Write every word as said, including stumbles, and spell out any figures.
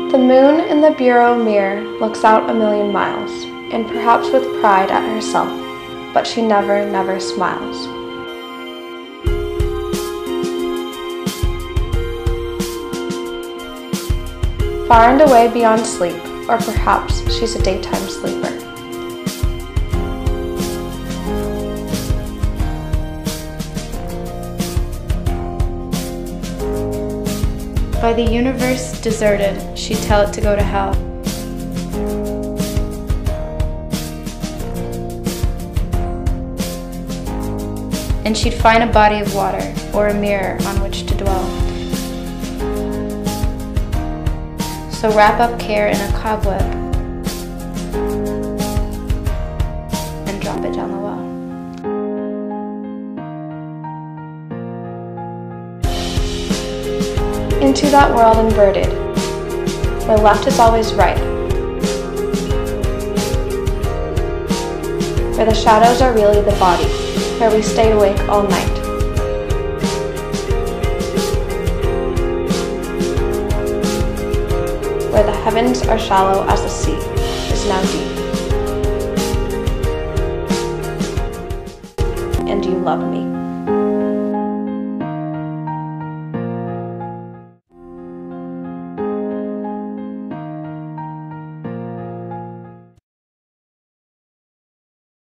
The moon in the bureau mirror looks out a million miles, and perhaps with pride at herself, but she never, never smiles. Far and away beyond sleep, or perhaps she's a daytime sleeper. By the universe deserted, she'd tell it to go to hell. And she'd find a body of water, or a mirror on which to dwell. So wrap up care in a cobweb and drop it down the well. Into that world inverted, where left is always right, where the shadows are really the body, where we stay awake all night. Where the heavens are shallow as the sea is now deep. And you love me.